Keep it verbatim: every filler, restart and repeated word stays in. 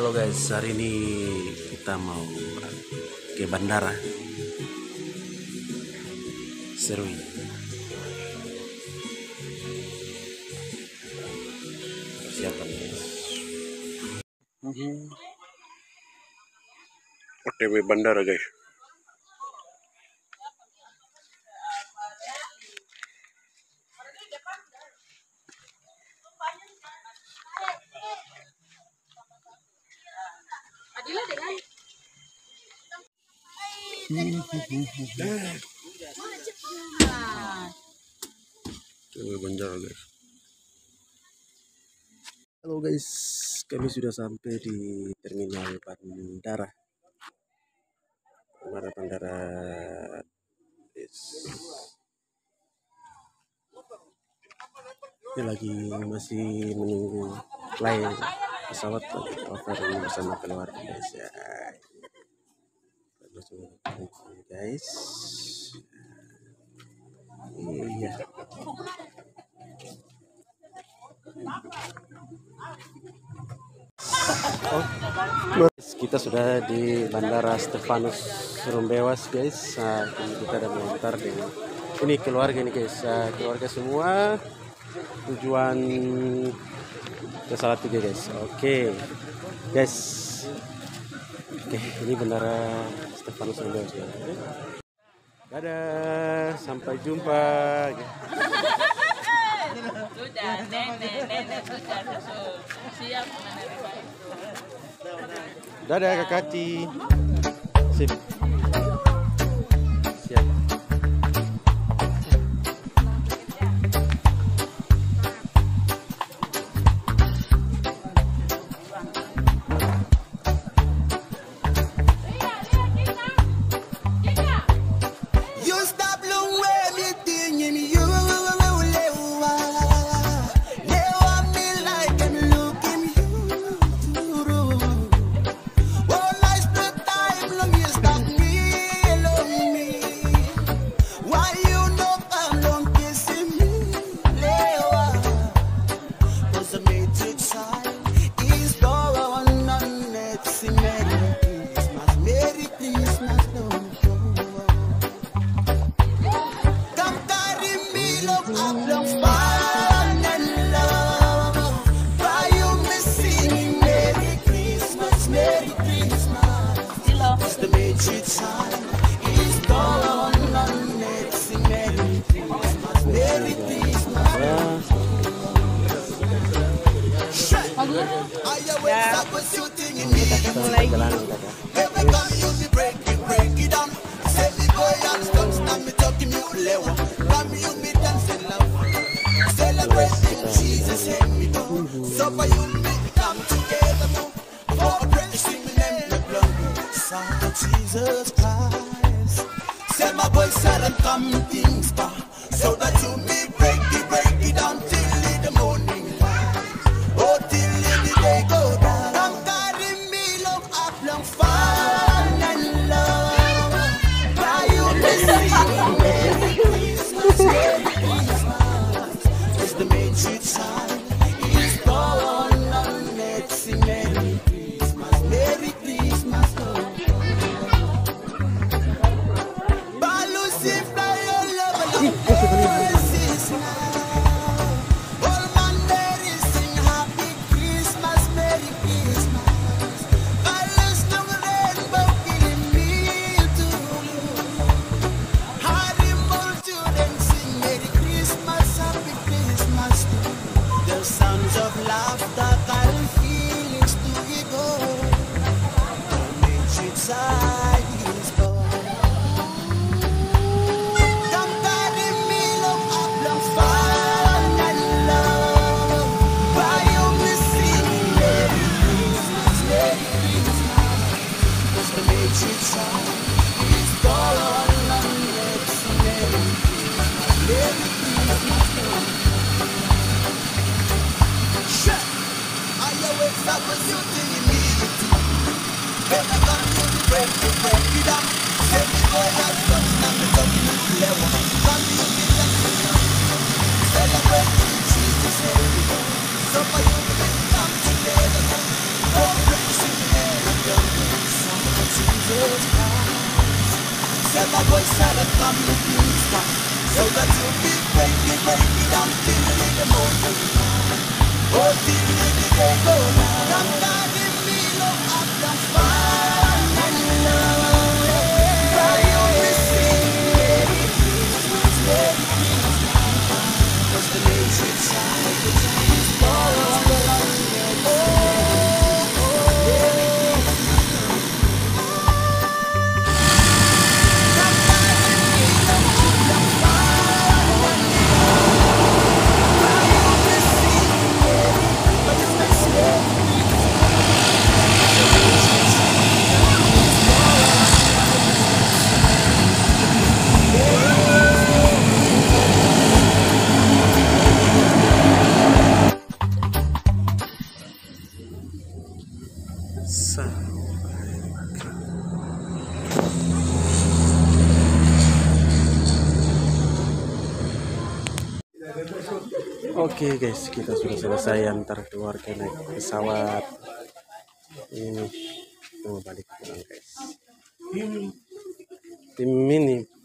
Halo guys, hari ini kita mau ke bandara. Seru ini. Persiapan guys. O T W bandara guys. Coba bandara guys. Halo guys, kami sudah sampai di terminal bandara. Bandara bandara. Yes. Ini lagi masih menunggu flight pesawat over bersama keluarga guys ya. Guys, iya. Oh, kita sudah di Bandara Stefanus Rumbewas guys. Nah, ini kita ada mengantar dengan ini keluarga ini guys. Nah, keluarga semua tujuan ke Salatiga guys. Oke, guys. Oke, ini Bandara Stefanus Rumbewas guys. Dadah, sampai jumpa. Sudah, nenek, nenek sudah siap menerima. Dadah Kak Kati. Sip. Siap. Jesus Christ, say my voice silent come things back, so that you may break it, break it down till in the morning light, oh till in the day go down. Come carry me long up, long fun and love, by you may sing Merry Christmas, Merry Christmas, it's the main street sign, it's born on let's sing Merry Christmas, Merry Christmas, oh. Celebrate Jesus, so for you to come together. surprise. Say my voice had a coming back, so that you'll be breaking, breaking down till the morning. Oh, till the day go down. Come down in me, no up the fire. And love, cry on the sea. Cause the nature side is born. Oke guys, kita sudah selesai antar keluarga naik pesawat. Ini mau balik pulang guys. Tim ini